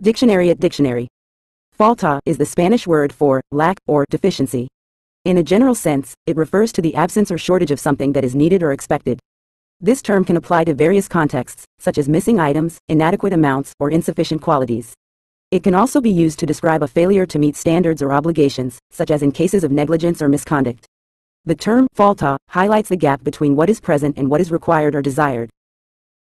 Dictionary at dictionary. Falta is the Spanish word for lack or deficiency. In a general sense, it refers to the absence or shortage of something that is needed or expected. This term can apply to various contexts, such as missing items, inadequate amounts, or insufficient qualities. It can also be used to describe a failure to meet standards or obligations, such as in cases of negligence or misconduct. The term falta highlights the gap between what is present and what is required or desired.